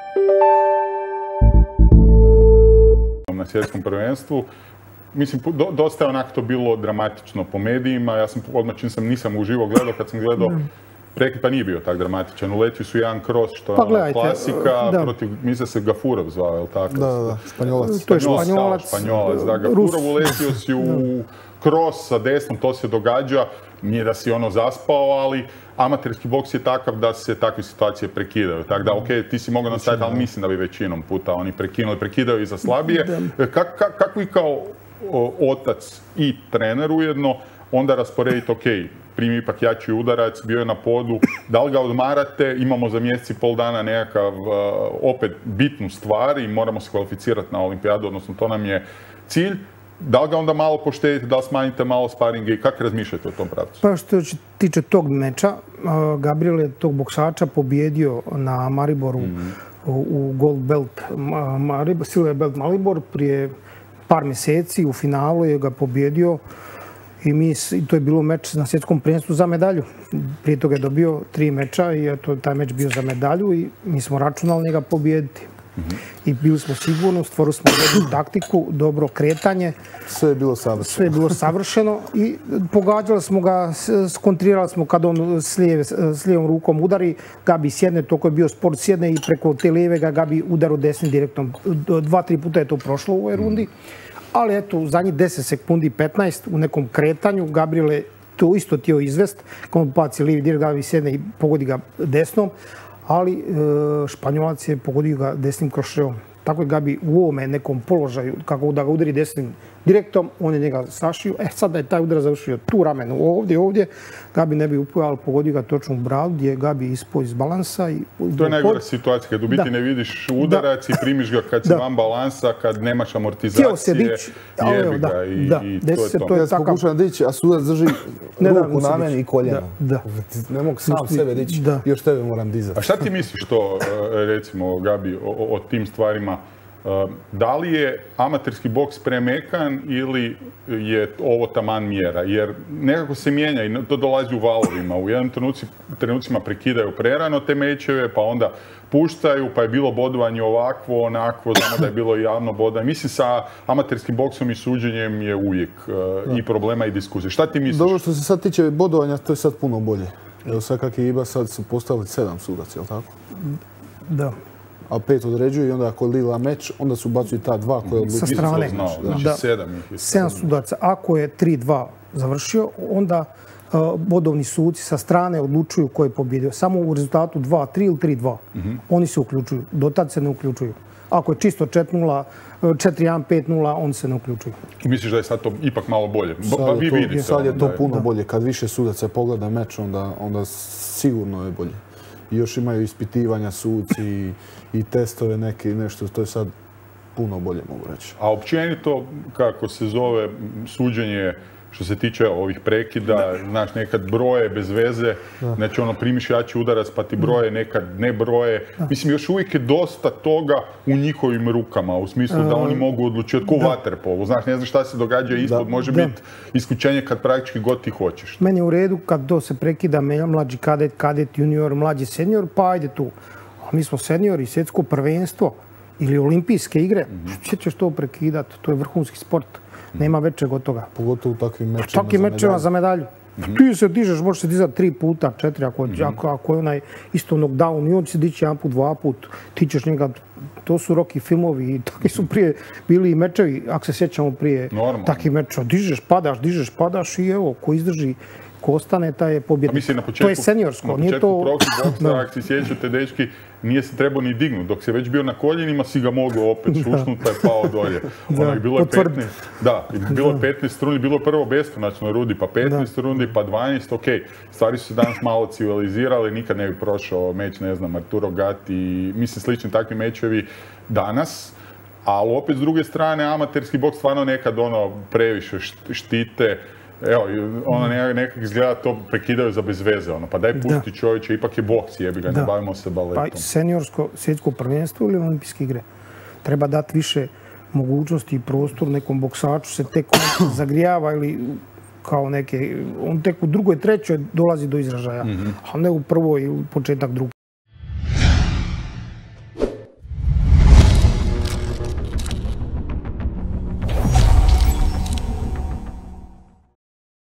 Na svjetskom prvenstvu. Mislim, dosta je onak to bilo dramatično po medijima. Ja sam odmah nisam uživo gledao, kad sam gledao prekid, pa nije bio tak dramatičan. Uletio su jedan cross, što je ona klasika, protiv, mislim se Gafurov zvao, je li tako? Da, Španjolac. To je Španjolac, da. Gafurov uletio si u cross sa desnom, to se događa. Nije da si ono zaspao, ali amaterski boks je takav da se takve situacije prekidaju. Tako da, okej, ti si mogao nastaviti, ali mislim da bi većinom puta oni prekidaju i za slabije. Kako vi kao otac i trener ujedno onda rasporediti, okej, primi ipak jači udarac, bio je na podu, da li ga odmarate, imamo za mjesec i pol dana nekakav opet bitnu stvar i moramo se kvalificirati na olimpijadu, odnosno to nam je cilj. Da li ga onda malo poštedite, da li smanjite malo sparinge i kako razmišljate o tom pravcu? Pa što se tiče tog meča, Gabriel je tog boksača pobjedio na Mariboru u Gold Belt, Silver Belt Maribor prije par mjeseci. U finalu je ga pobjedio i to je bilo meč na svjetskom prvenstvu za medalju. Prije toga je dobio 3 meča i taj meč bio za medalju i mi smo računali njega pobjediti. I bili smo sigurni, stvorili smo dobru taktiku, dobro kretanje. Sve je bilo savršeno. Sve je bilo savršeno i pogađali smo ga, skontrirali smo kad on s lijevom rukom udari, Gabi sjedne, toliko je bio sport, sjedne i preko te lijeve ga Gabi udaru desnim direktnom. 2-3 puta je to prošlo u ovoj rundi. Ali eto, u zadnjih 10 sekundi, 15, u nekom kretanju, Gabriel je to isto htio izvest. Kad on baci lijevi direkt, Gabi sjedne i pogodi ga desnom. Ali Španjolac je pogodio ga desnim krošeom. Tako je Gabi u ovome nekom položaju, kako da ga udari desnim direktom, on je njega sašio. Sada je taj udar završio tu ramenu, ovdje. Gabi ne bi upao, ali pogodio ga točno u bradu, gdje je Gabi ispao iz balansa. To je najgora situacija, kad u biti ne vidiš udarac i primiš ga kad si van balansa, kad nemaš amortizacije, jebi ga i to je to. Ja se pokušam dići, a sudac drži ruku na meni i koljeno. Ne mogu sam sebe dići, još tebe moram dizati. A šta ti misliš to, recimo, Gabi, o tim stvarima? Da li je amaterski boks premekan ili je ovo taman mjera? Jer nekako se mijenja i to dolazi u valovima. U jednom trenucima prekidaju prerano te mečeve, pa onda puštaju, pa je bilo bodovanje ovakvo, onakvo, znamo da je bilo i javno bodanje. Mislim, sa amaterskim boksom i suđenjem je uvijek i problema i diskusije. Šta ti misliš? Dobro, što se sad tiče bodovanja, to je sad puno bolje. Evo sad kak je Iba, sad su postavili 7 sudaca, je li tako? Da. A 5 određuju i onda ako je lila meč, onda su bacuju ta 2 koje odlučuju. Sa strane. Znači 7 sudaca. Ako je 3-2 završio, onda bodovni suci sa strane odlučuju ko je pobjedio. Samo u rezultatu 2-3 ili 3-2. Oni se uključuju. Do tad se ne uključuju. Ako je čisto 4-0, 4-1, 5-0, oni se ne uključuju. I misliš da je sad to ipak malo bolje? Sad je to puno bolje. Kad više sudaca pogleda meč, onda sigurno je bolje. I još imaju ispitivanja suci i testove neki, nešto, to je sad puno bolje, mogu reći. A općenito, kako se zove suđenje, što se tiče ovih prekida, znaš, nekad broje bez veze, znači ono, primiš jači udarac pa ti broje, nekad ne broje. Mislim, još uvijek je dosta toga u njihovim rukama, u smislu da oni mogu odlučiti ko u vaterpolu. Znaš, ne znaš šta se događa ispod, može biti isključenje kad praktički god ti hoćeš. Meni je u redu kad to se prekida mlađi kadet, junior, mlađi senior, pa ajde tu. A mi smo seniori, svjetsko prvenstvo ili olimpijske igre, što ćeš to prekidati? To je vrhunski sport. Nema većeg od toga. Pogotovo u takvim mečima Takvim mečima za medalju. Ti se dižeš, možeš se dizati 3 puta, 4, ako je onaj isto knockdown i on će se dići 1 put, 2 put, ti ćeš njega, to su Rocky filmovi i takvi su prije bili i mečevi, ako se sjećamo prije takvih mečeva. Dižeš, padaš i evo, ko izdrži, ko ostane, taj je pobjednik. To je seniorsko. Na početku boksa, ako si sjećate, dečki, nije se trebao ni dignuti. Dok se već bio na koljenima, si ga mogao opet šušnuti, pa je pao dolje. Bilo je 15, bilo je 15 rundi, bilo je prvo beskonačno rudi, pa 15 rundi, pa 12, okej. Stvari su se danas malo civilizirali, nikad ne bi prošao meč, ne znam, Arturo Gatti, mislim slični takvi mečevi danas. Ali opet s druge strane, amaterski boks stvarno nekad ono previše štite. Evo, ono nekak izgleda to prekidaju za bez veze, ono, pa daj pusti čovječe, ipak je boks, jebi ga, ne bavimo se baletom. Pa seniorsko svjetsko prvenstvo ili olimpijske igre. Treba dati više mogućnosti i prostor nekom boksaču se tek zagrijava ili kao neke, on tek u drugoj, trećoj dolazi do izražaja, a ne u prvoj ili početak drugoj.